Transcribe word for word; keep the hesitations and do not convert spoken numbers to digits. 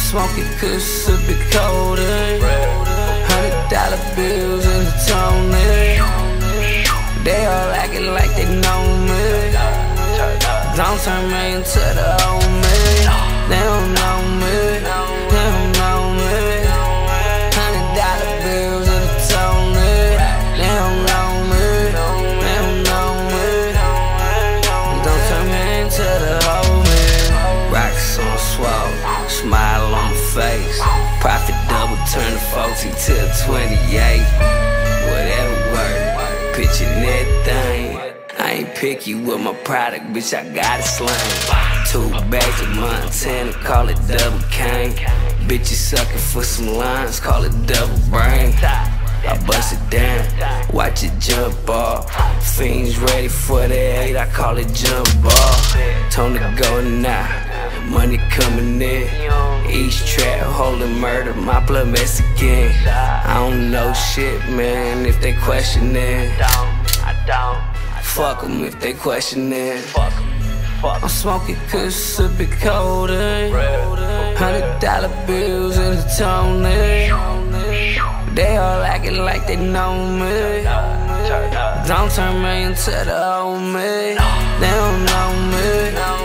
smoking kush, sipping codeine. Hundred dollar bills in the Tony. They all acting like they know me. Don't turn me into the old me. They don't know me. They don't know me. Hundred dollar bills in the Tony. They don't know me. They don't know me. Don't turn me into the old me. Rocks on swole, smile on my face. Profit double, turn the forty to a twenty-eight. Whatever word, pitching that thing. I ain't picky with my product, bitch, I got it slang. Two bags of Montana, call it double cane. Bitches sucking for some lines, call it double brain. I bust it down, watch it jump off. Fiends ready for the eight, I call it jump off. Tony going now, money coming in. Each trap holding murder, my blood Mexican. I don't know shit, man, if they question it. Fuck them if they question it. I'm smoking kush, sipping codeine. Hundred dollar bills in the Tony. They all acting like they know me. Don't turn me into the old me. They don't know me.